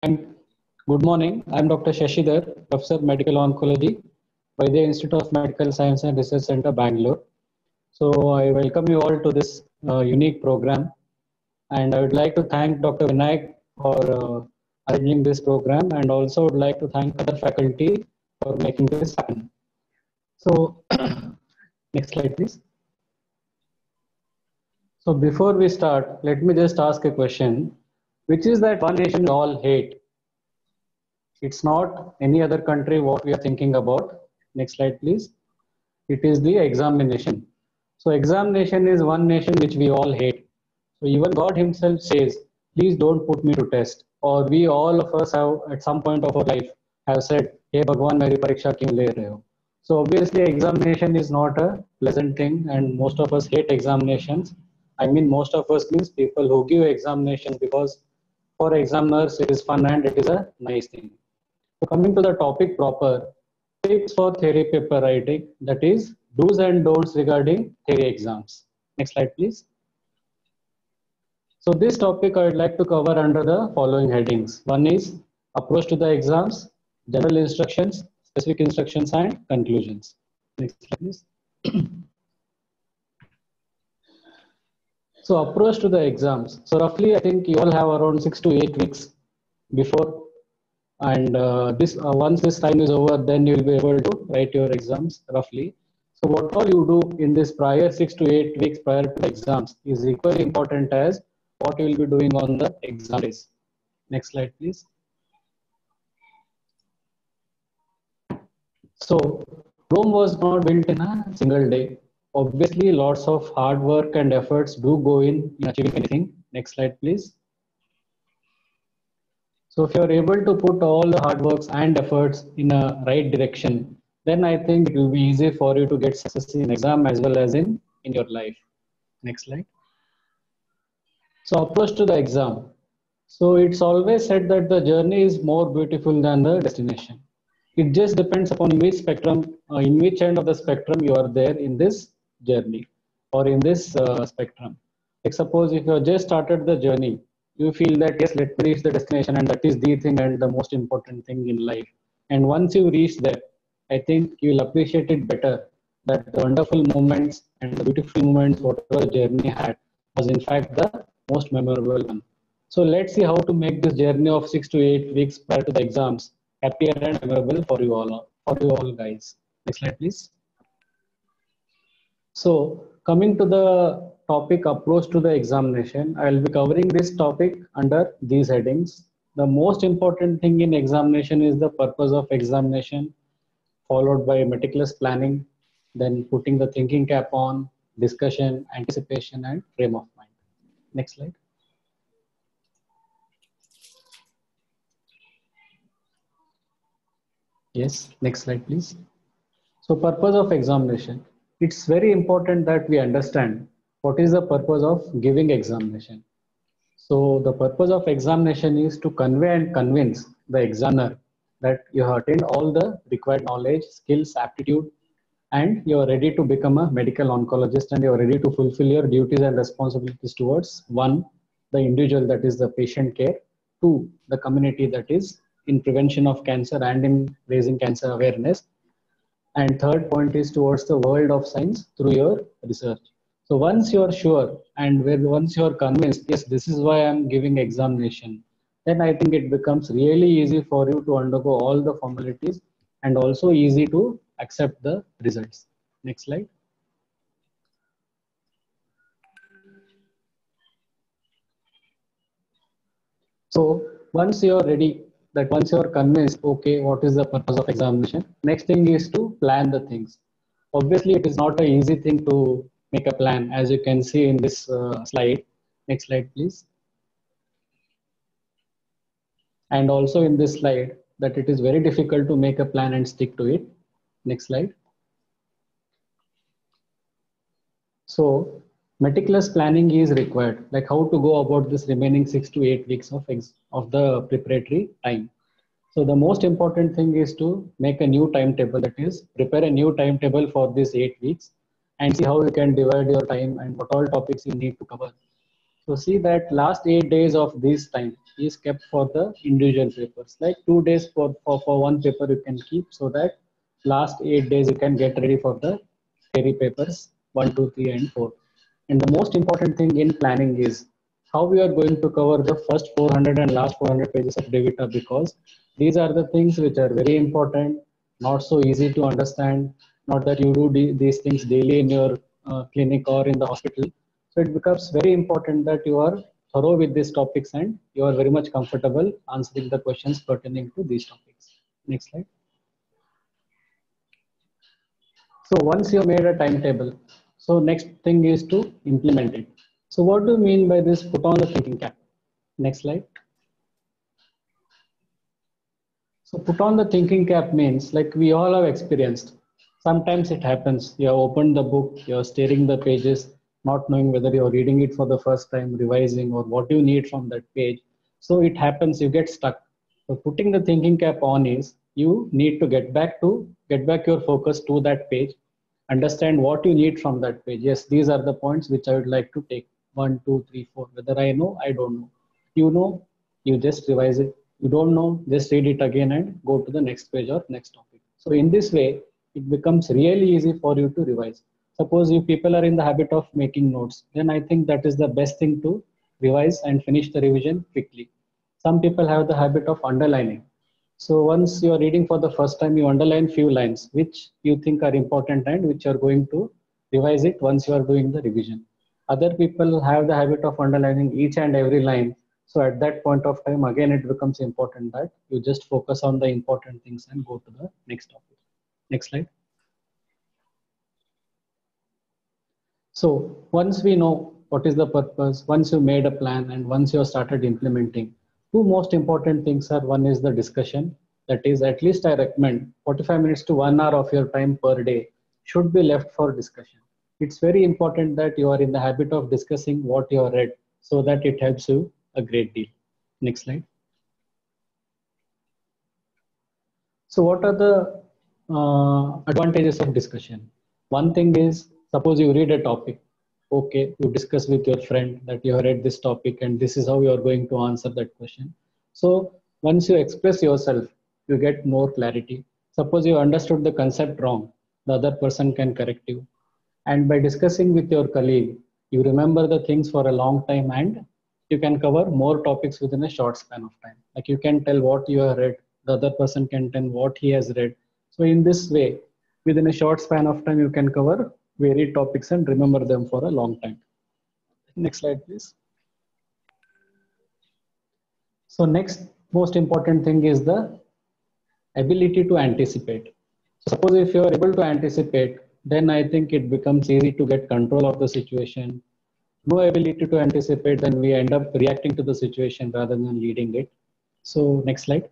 And good morning. I'm Dr. Shashidhar, Professor Medical Oncology by the Institute of Medical Science and Research Center, Bangalore. So I welcome you all to this unique program. And I would like to thank Dr. Vinayak for arranging this program, and also would like to thank other faculty for making this happen. So next slide, please. So before we start, let me just ask a question, which is that one nation we all hate? It's not any other country what we are thinking about. Next slide, please. It is the examination. So examination is one nation which we all hate. So even God himself says, please don't put me to test. Or we all of us have at some point of our life have said, hey Bhagwan, meri pariksha kyun le rahe ho? So obviously examination is not a pleasant thing and most of us hate examinations. I mean most of us means people who give examinations because for examiners it is fun and it is a nice thing. So coming to the topic proper, tips for theory paper writing, that is do's and don'ts regarding theory exams. Next slide, please. So this topic I would like to cover under the following headings. One is approach to the exams, general instructions, specific instructions, and conclusions. Next slide, please. So approach to the exams. So roughly, I think you all have around 6 to 8 weeks before, and once this time is over, then you will be able to write your exams roughly. So what all you do in this prior 6 to 8 weeks prior to the exams is equally important as what you will be doing on the exam days. Next slide, please. So Rome was not built in a single day. Obviously, lots of hard work and efforts do go in achieving anything. Next slide, please. So if you're able to put all the hard works and efforts in a right direction, then I think it will be easy for you to get success in exam as well as in your life. Next slide. So approach to the exam. So it's always said that the journey is more beautiful than the destination. It just depends upon which spectrum, in which end of the spectrum you are there in this journey or in this spectrum. Like suppose if you have just started the journey, you feel that yes, let me reach the destination and that is the thing and the most important thing in life. And once you reach there, I think you will appreciate it better that the wonderful moments and the beautiful moments whatever journey had was in fact the most memorable one. So let's see how to make this journey of 6 to 8 weeks prior to the exams happier and memorable for you all guys. Next slide, please. So coming to the topic approach to the examination, I will be covering this topic under these headings. The most important thing in examination is the purpose of examination, followed by meticulous planning, then putting the thinking cap on, discussion, anticipation, and frame of mind. Next slide. Yes, next slide, please. So purpose of examination. It's very important that we understand what is the purpose of giving examination. So the purpose of examination is to convey and convince the examiner that you have attained all the required knowledge, skills, aptitude, and you are ready to become a medical oncologist and you are ready to fulfill your duties and responsibilities towards one, the individual, that is the patient care, two, the community, that is in prevention of cancer and in raising cancer awareness, and third point is towards the world of science through your research. So once you are sure and once you are convinced, yes, this is why I'm giving examination, then I think it becomes really easy for you to undergo all the formalities and also easy to accept the results. Next slide. So once you are ready, that once you are convinced, okay, what is the purpose of examination? Next thing is to plan the things. Obviously, it is not an easy thing to make a plan, as you can see in this slide. Next slide, please. And also in this slide, that it is very difficult to make a plan and stick to it. Next slide. So meticulous planning is required, like how to go about this remaining 6 to 8 weeks of the preparatory time. So the most important thing is to make a new timetable, that is prepare a new timetable for these 8 weeks and see how you can divide your time and what all topics you need to cover. So see that last 8 days of this time is kept for the individual papers. Like 2 days for one paper you can keep, so that last 8 days you can get ready for the theory papers 1, 2, 3, and 4. And the most important thing in planning is how we are going to cover the first 400 and last 400 pages of DeVita, because these are the things which are very important, not so easy to understand, not that you do these things daily in your clinic or in the hospital. So it becomes very important that you are thorough with these topics and you are very much comfortable answering the questions pertaining to these topics. Next slide. So once you made a timetable, so next thing is to implement it. So what do you mean by this? Put on the thinking cap. Next slide. So put on the thinking cap means, like we all have experienced. Sometimes it happens. You have opened the book, you're staring the pages, not knowing whether you're reading it for the first time, revising, or what you need from that page. So it happens, you get stuck. So putting the thinking cap on is you need to get back your focus to that page, understand what you need from that page. Yes, these are the points which I would like to take. 1, 2, 3, 4. Whether I know, I don't know. You know, you just revise it. You don't know, just read it again and go to the next page or next topic. So in this way, it becomes really easy for you to revise. Suppose if people are in the habit of making notes, then I think that is the best thing to revise and finish the revision quickly. Some people have the habit of underlining. So once you are reading for the first time, you underline few lines which you think are important and which you are going to revise it once you are doing the revision. Other people have the habit of underlining each and every line. So at that point of time, again, it becomes important that you just focus on the important things and go to the next topic. Next slide. So once we know what is the purpose, once you made a plan and once you have started implementing, two most important things are, one is the discussion. That is, at least I recommend 45 minutes to 1 hour of your time per day should be left for discussion. It's very important that you are in the habit of discussing what you have read so that it helps you a great deal. Next slide. So what are the advantages of discussion? One thing is, suppose you read a topic. Okay, you discuss with your friend that you have read this topic and this is how you are going to answer that question. So once you express yourself, you get more clarity. Suppose you understood the concept wrong, the other person can correct you. And by discussing with your colleague, you remember the things for a long time and you can cover more topics within a short span of time. Like you can tell what you have read, the other person can tell what he has read. So in this way, within a short span of time, you can cover varied topics and remember them for a long time. Next slide, please. So next most important thing is the ability to anticipate. Suppose if you are able to anticipate, then I think it becomes easy to get control of the situation. No ability to anticipate, then we end up reacting to the situation rather than leading it. So next slide.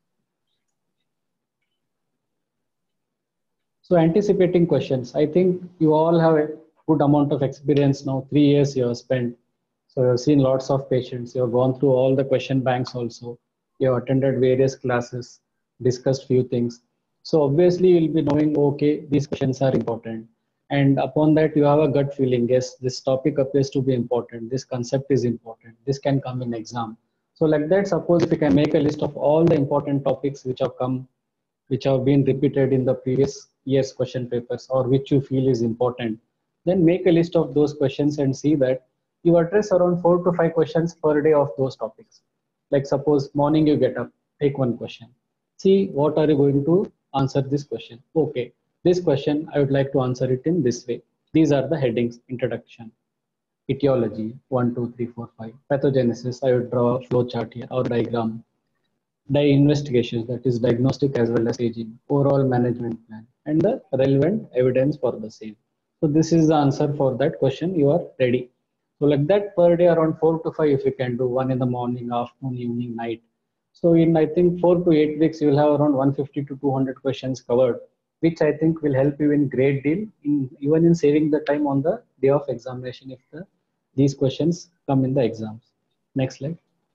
So anticipating questions, I think you all have a good amount of experience now. 3 years you have spent. So you've seen lots of patients. You have gone through all the question banks also. You have attended various classes, discussed few things. So obviously you'll be knowing, okay, these questions are important. And upon that you have a gut feeling, yes, this topic appears to be important. This concept is important. This can come in exam. So like that, suppose if you can make a list of all the important topics which have been repeated in the previous year's question papers or which you feel is important, then make a list of those questions and see that you address around 4 to 5 questions per day of those topics. Like suppose morning you get up, take one question. See what are you going to answer this question. Okay, this question I would like to answer it in this way. These are the headings: introduction, etiology, 1, 2, 3, 4, 5. Pathogenesis, I would draw a flow chart here or diagram. Investigations, that is diagnostic as well as staging, overall management plan, and the relevant evidence for the same. So this is the answer for that question. You are ready. So like that per day around 4 to 5 if you can do, one in the morning, afternoon, evening, night. So in I think 4 to 8 weeks you will have around 150 to 200 questions covered, which I think will help you in great deal in even in saving the time on the day of examination if these questions come in the exams. Next slide.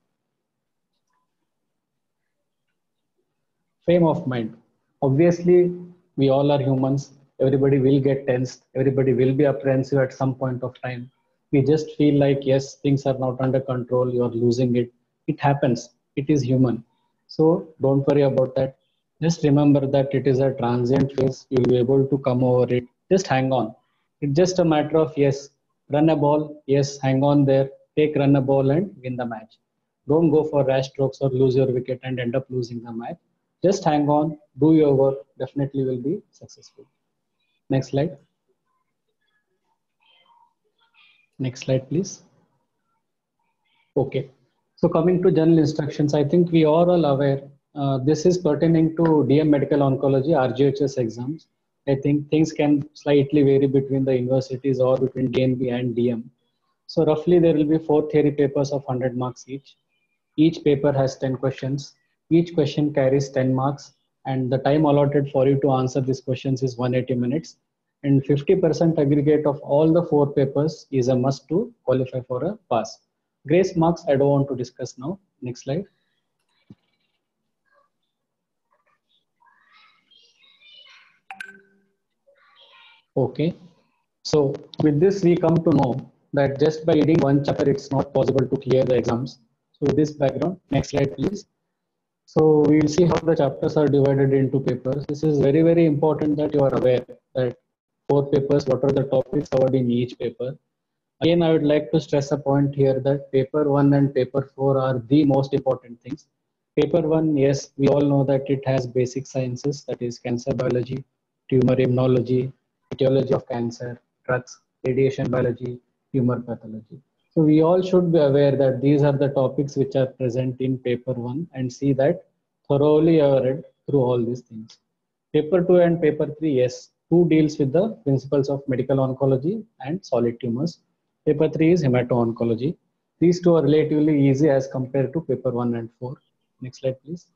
Frame of mind. Obviously, we all are humans. Everybody will get tensed. Everybody will be apprehensive at some point of time. We just feel like, yes, things are not under control, you're losing it. It happens, it is human. So don't worry about that. Just remember that it is a transient phase. You'll be able to come over it. Just hang on. It's just a matter of, yes, run a ball. Yes, hang on there. Take run a ball and win the match. Don't go for rash strokes or lose your wicket and end up losing the match. Just hang on, do your work. Definitely will be successful. Next slide. Next slide, please. Okay. So coming to general instructions, I think we are all aware. This is pertaining to DM Medical Oncology, RGHS exams. I think things can slightly vary between the universities or between DNB and DM. So roughly there will be 4 theory papers of 100 marks each. Each paper has 10 questions. Each question carries 10 marks, and the time allotted for you to answer these questions is 180 minutes. And 50% aggregate of all the 4 papers is a must to qualify for a pass. Grace marks, I don't want to discuss now. Next slide. Okay. So with this, we come to know that just by reading one chapter, it's not possible to clear the exams. So with this background, next slide, please. So we'll see how the chapters are divided into papers. This is very, very important that you are aware that 4 papers, what are the topics covered in each paper. Again, I would like to stress a point here that paper 1 and paper 4 are the most important things. Paper 1, yes, we all know that it has basic sciences, that is cancer biology, tumor immunology, etiology of cancer, drugs, radiation biology, tumor pathology. So we all should be aware that these are the topics which are present in paper 1 and see that thoroughly read through all these things. Paper 2 and paper 3, yes, 2 deals with the principles of medical oncology and solid tumors. Paper 3 is hemato-oncology. These two are relatively easy as compared to paper 1 and 4. Next slide, please.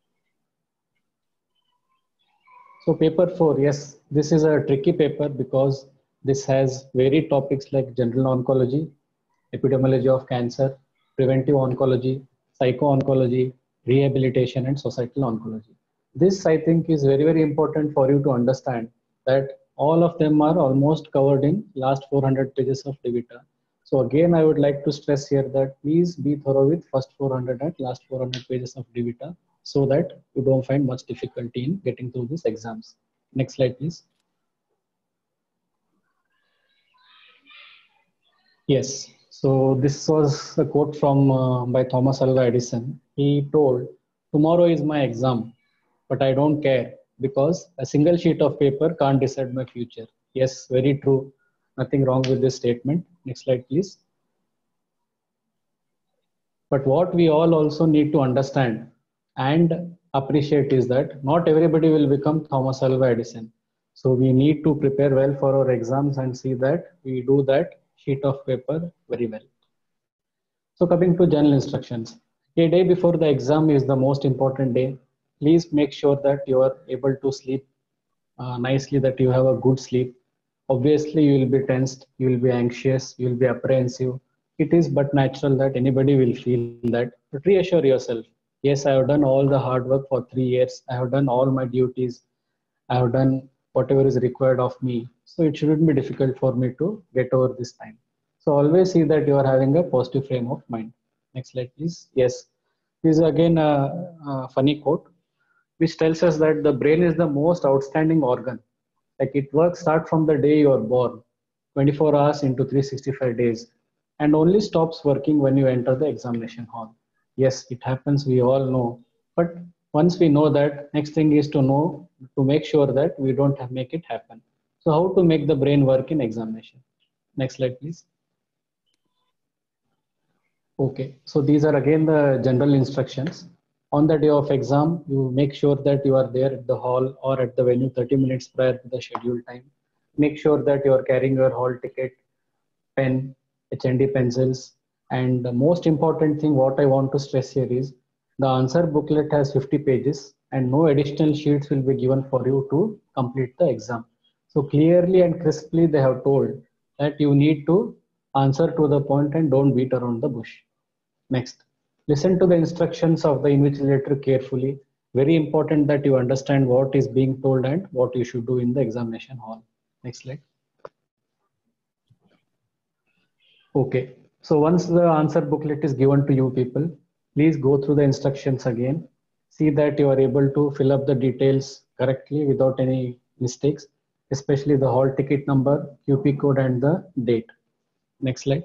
So paper 4, yes, this is a tricky paper because this has varied topics like general oncology, epidemiology of cancer, preventive oncology, psycho-oncology, rehabilitation, and societal oncology. This, I think, is very, very important for you to understand that all of them are almost covered in last 400 pages of DVITA. So again, I would like to stress here that please be thorough with first 400 and last 400 pages of DVITA so that you don't find much difficulty in getting through these exams. Next slide, please. Yes. So this was a quote from by Thomas Alva Edison. He told, "Tomorrow is my exam, but I don't care because a single sheet of paper can't decide my future." Yes, very true. Nothing wrong with this statement. Next slide, please. But what we all also need to understand and appreciate is that not everybody will become Thomas Alva Edison. So we need to prepare well for our exams and see that we do that sheet of paper very well. So coming to general instructions, a day before the exam is the most important day. Please make sure that you are able to sleep nicely, that you have a good sleep. Obviously, you will be tensed, you will be anxious, you will be apprehensive. It is but natural that anybody will feel that. But reassure yourself. Yes, I have done all the hard work for 3 years. I have done all my duties. I have done whatever is required of me. So it shouldn't be difficult for me to get over this time. So always see that you are having a positive frame of mind. Next slide, please. Yes, this is again a funny quote, which tells us that the brain is the most outstanding organ. Like it works start from the day you are born, 24 hours into 365 days, and only stops working when you enter the examination hall. Yes, it happens, we all know. But once we know that, next thing is to know, to make sure that we don't make it happen. So how to make the brain work in examination? Next slide, please. Okay, so these are again the general instructions. On the day of exam, you make sure that you are there at the hall or at the venue 30 minutes prior to the scheduled time. Make sure that you are carrying your hall ticket, pen, HND pencils, and the most important thing what I want to stress here is the answer booklet has 50 pages and no additional sheets will be given for you to complete the exam. So clearly and crisply they have told that you need to answer to the point and don't beat around the bush. Next, listen to the instructions of the invigilator carefully. Very important that you understand what is being told and what you should do in the examination hall. Next slide. Okay. So once the answer booklet is given to you people, please go through the instructions again. See that you are able to fill up the details correctly without any mistakes, especially the hall ticket number, QP code and the date. Next slide.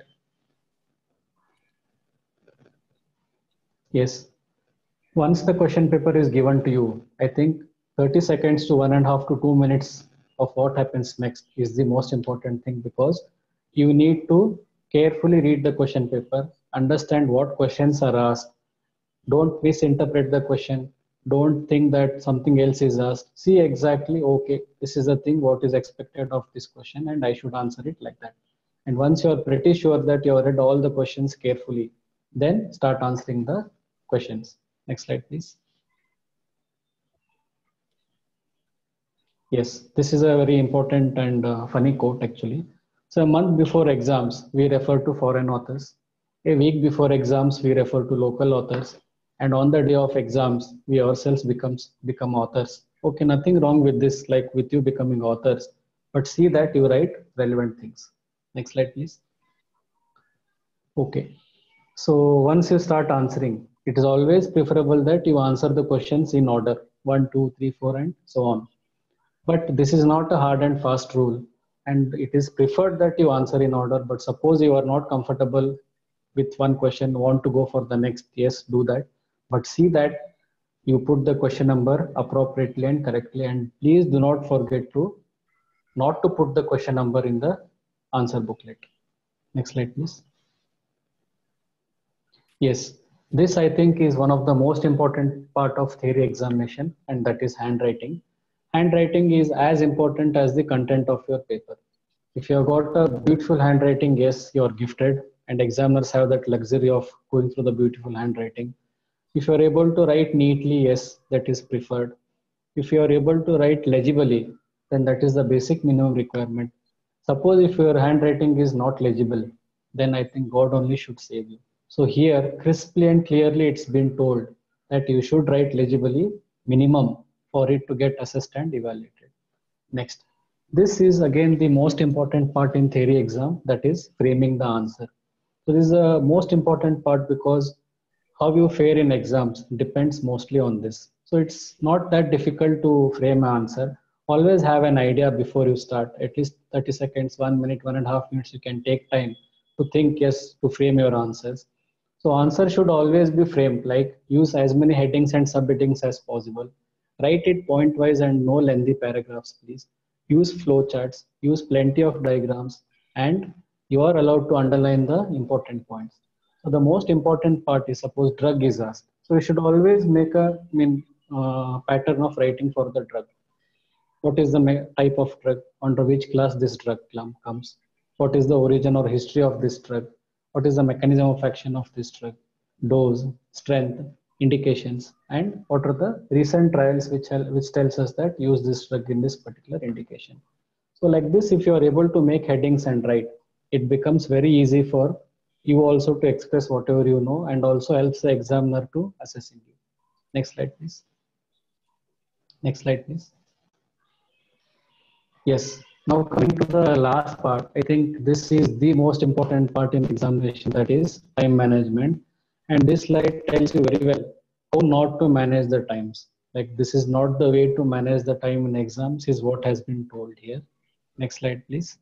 Yes. Once the question paper is given to you, I think 30 seconds to 1.5 to 2 minutes of what happens next is the most important thing, because you need to carefully read the question paper, understand what questions are asked. Don't misinterpret the question. Don't think that something else is asked. See exactly, okay, this is the thing, what is expected of this question, and I should answer it like that. And once you are pretty sure that you have read all the questions carefully, then start answering the questions. Next slide, please. Yes, this is a very important and funny quote actually. So a month before exams, we refer to foreign authors. A week before exams, we refer to local authors. And on the day of exams, we ourselves become authors. Okay, nothing wrong with this, like with you becoming authors, but see that you write relevant things. Next slide, please. Okay. So once you start answering, it is always preferable that you answer the questions in order, 1, 2, 3, 4, and so on. But this is not a hard and fast rule, and it is preferred that you answer in order. But suppose you are not comfortable with one question, want to go for the next, yes, do that. But see that you put the question number appropriately and correctly, and please do not forget to not to put the question number in the answer booklet. Next slide, please. Yes, this I think is one of the most important part of theory examination, and that is handwriting. Handwriting is as important as the content of your paper. If you have got a beautiful handwriting, yes, you are gifted, and examiners have that luxury of going through the beautiful handwriting. If you are able to write neatly, yes, that is preferred. If you are able to write legibly, then that is the basic minimum requirement. Suppose if your handwriting is not legible, then I think God only should save you. So here, crisply and clearly, it's been told that you should write legibly minimum for it to get assessed and evaluated. Next, this is again the most important part in theory exam, that is framing the answer. So this is the most important part because how you fare in exams depends mostly on this. So it's not that difficult to frame an answer. Always have an idea before you start, at least 30 seconds, 1 minute, 1.5 minutes, you can take time to think, yes, to frame your answers. So answer should always be framed, like use as many headings and subheadings as possible. Write it point wise and no lengthy paragraphs, please. Use flowcharts, use plenty of diagrams, and you are allowed to underline the important points. So the most important part is, suppose drug is asked. So you should always make a pattern of writing for the drug. What is the type of drug, under which class this drug comes? What is the origin or history of this drug? What is the mechanism of action of this drug? Dose, strength, indications, and what are the recent trials which tells us that use this drug in this particular indication. So like this, if you are able to make headings and write, it becomes very easy for you also to express whatever you know, and also helps the examiner to assessing you. Next slide, please. Next slide, please. Yes. Now coming to the last part, I think this is the most important part in examination, that is time management. And this slide tells you very well how not to manage the times. Like this is not the way to manage the time in exams, is what has been told here. Next slide, please.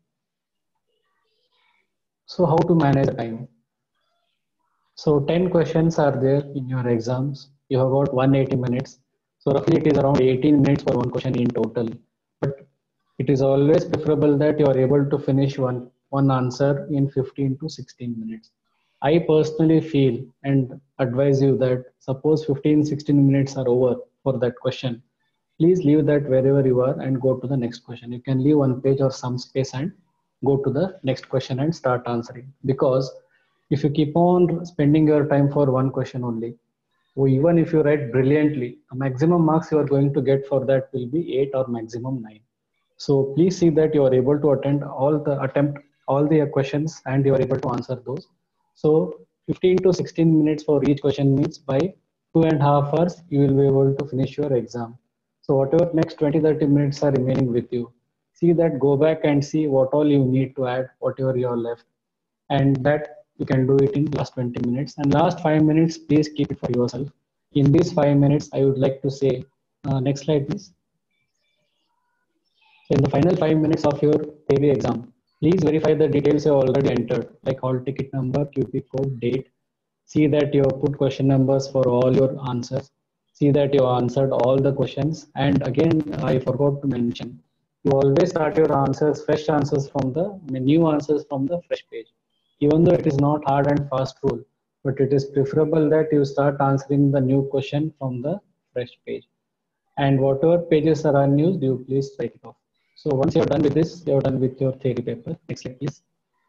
So how to manage the time? So 10 questions are there in your exams. You have got 180 minutes. So roughly it is around 18 minutes for one question in total. But it is always preferable that you are able to finish one answer in 15 to 16 minutes. I personally feel and advise you that suppose 15-16 minutes are over for that question, please leave that wherever you are and go to the next question. You can leave one page or some space and go to the next question and start answering. Because if you keep on spending your time for one question only, or even if you write brilliantly, the maximum marks you are going to get for that will be 8 or maximum 9. So please see that you are able to attempt all the questions and you are able to answer those. So 15 to 16 minutes for each question means by 2.5 hours you will be able to finish your exam. So whatever next 20-30 minutes are remaining with you, see that, go back and see what all you need to add, whatever you are left. and that you can do it in last 20 minutes. And last 5 minutes, please keep it for yourself. In these 5 minutes, I would like to say, next slide, please. So in the final 5 minutes of your theory exam, please verify the details you have already entered, like hall ticket number, QP code, date. See that you have put question numbers for all your answers. See that you answered all the questions. And again, I forgot to mention, you always start your answers, fresh answers from the new answers from the fresh page. Even though it is not hard and fast rule, but it is preferable that you start answering the new question from the fresh page. And whatever pages are unused, you please write it off. So once you're done with this, you're done with your theory paper. Next slide, please.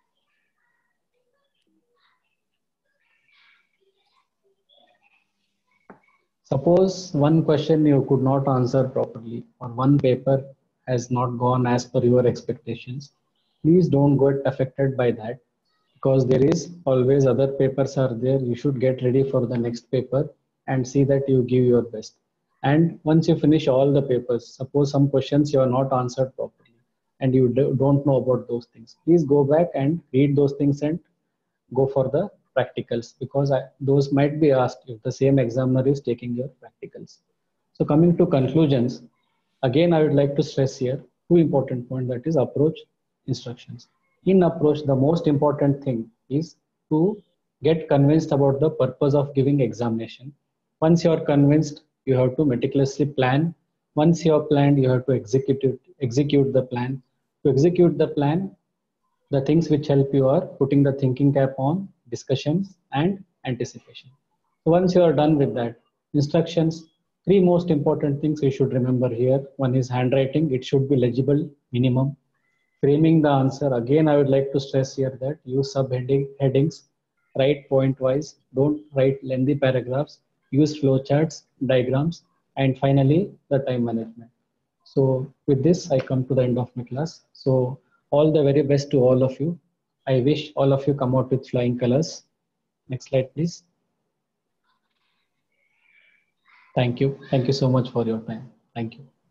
Suppose one question you could not answer properly, or one paper has not gone as per your expectations. Please don't get affected by that, because there is always other papers are there. You should get ready for the next paper and see that you give your best. And once you finish all the papers, suppose some questions you are not answered properly and you don't know about those things, please go back and read those things and go for the practicals, because those might be asked if the same examiner is taking your practicals. So coming to conclusions, again, I would like to stress here two important points, that is approach, instructions. In approach, the most important thing is to get convinced about the purpose of giving examination. Once you are convinced, you have to meticulously plan. Once you have planned, you have to execute the plan. To execute the plan, the things which help you are putting the thinking cap on, discussions, and anticipation. So once you are done with that, instructions, three most important things you should remember here. One is handwriting, it should be legible minimum. Framing the answer, again, I would like to stress here that use headings, write point wise, don't write lengthy paragraphs, use flowcharts, diagrams, and finally the time management. So with this, I come to the end of my class. So all the very best to all of you. I wish all of you come out with flying colors. Next slide, please. Thank you. Thank you so much for your time. Thank you.